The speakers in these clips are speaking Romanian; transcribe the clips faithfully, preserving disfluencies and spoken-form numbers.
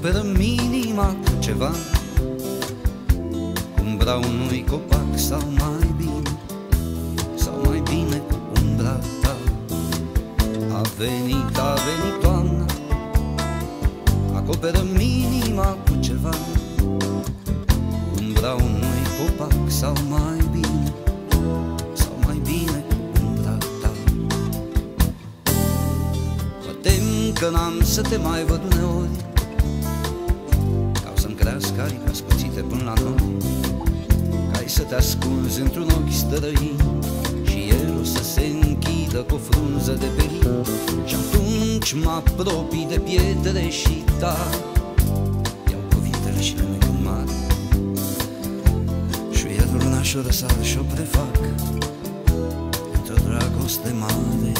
acoperă-mi inima cu ceva, umbra unui copac sau mai bine, sau mai bine cu umbra ta. A venit, a venit toamna, acoperă-mi inima cu ceva, umbra unui copac sau mai bine, sau mai bine cu umbra ta. Mă tem că n-am să te mai văd uneori, ca o să-mi crească aripi ascuțite până la noi, ca ai să te ascunzi într-un ochi străin și el o să se închidă cu o frunză de pelin. Și atunci mă apropii de pietre și tari, iau cuvintele și le nec în mare, șuierul luna și-o răsară și-o prefac într-o dragoste mare.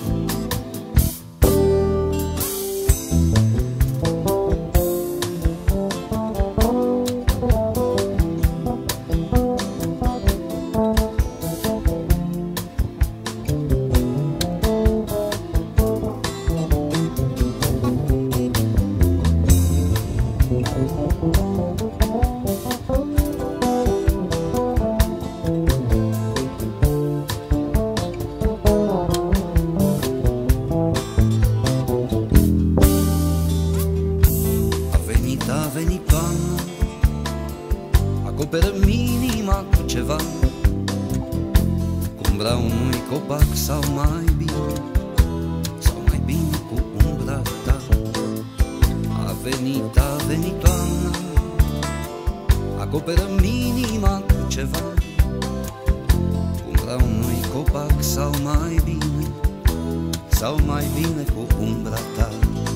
A venit toamna, acoperă-mi inima cu ceva, cu umbra unui copac sau mai bine, sau mai bine cu umbra ta. A venit, a venit toamna, acoperă-mi inima cu ceva, cu umbra unui copac sau mai bine, sau mai bine cu umbra ta.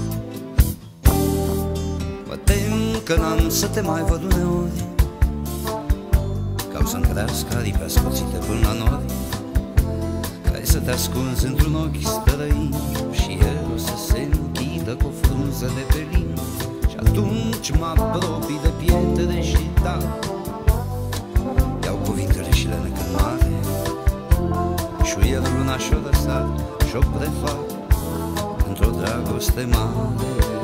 Mă tem că n-am să te mai văd uneori, ca o să-mi crească aripi ascuțite până la nori, ca ai să te ascunzi într-un ochi străin și el o să se închidă cu o frunză de pelin. Și atunci mă apropii de pietre și tari, iau cuvintele și le nec în mare, șuier luna și-o răsar și-o prefac într-o dragoste mare.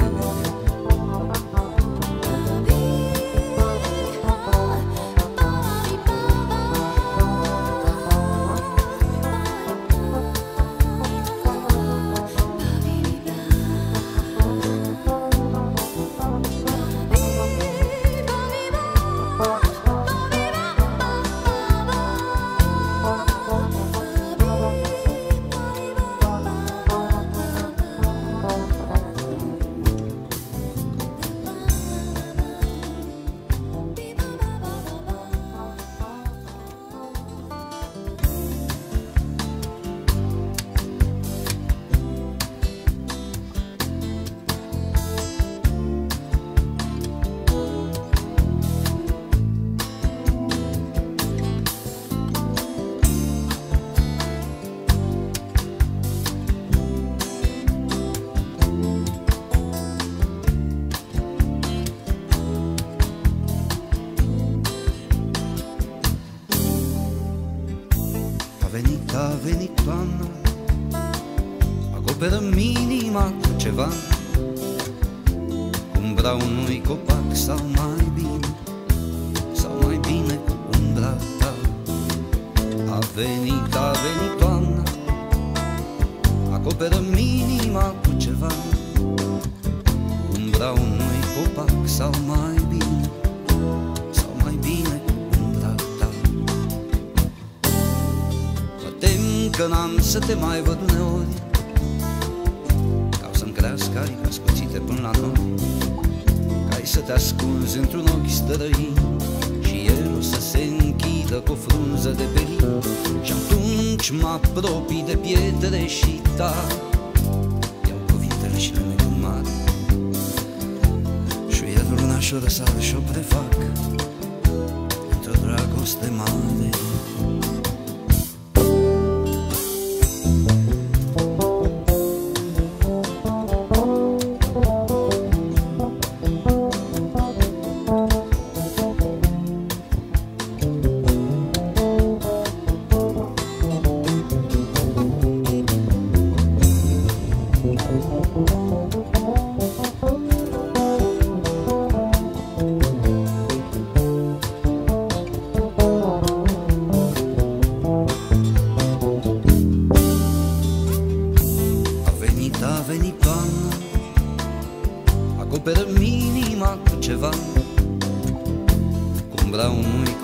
A venit, a venit toamna, acoperă-mi inima cu ceva, cu umbra unui copac sau mai bine, sau mai bine cu umbra ta. A venit, a venit toamna, acoperă-mi inima cu ceva, cu umbra unui copac sau mai bine, sau mai bine cu umbra ta. Că n-am să te mai văd uneori, ca o să-mi crească aripi ascuțite până la noi, ca ai să te ascunzi într-un ochi străin și el o să se închidă cu o frunză de pelin. Și atunci mă apropii de pietre și tari, iau cuvintele și le nec în mare, șuier luna și-o răsară și-o prefac într-o dragoste mare.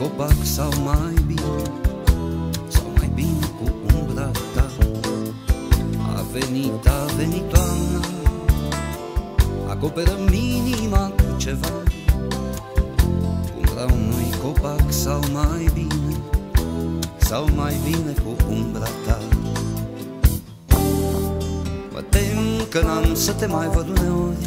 copac sau mai bine, sau mai bine cu umbra ta. A venit, a venit toamna, acoperă minima cu ceva, umbra unui copac sau mai bine, sau mai bine cu umbra ta. Mă tem că n-am să te mai văd uneori,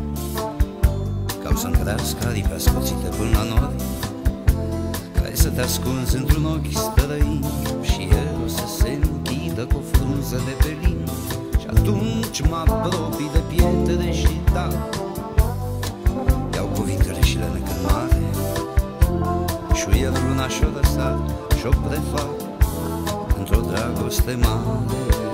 ca o să-mi crească aripi ascuțite până la nori, ca să te ascunzi într-un ochi străin și el o să se închidă cu o frunză de pelin. Și atunci mă apropii de pietre și da, iau cuvintele și le nec în mare, șuierul una și-o lăsat și-o prefac într-o dragoste mare.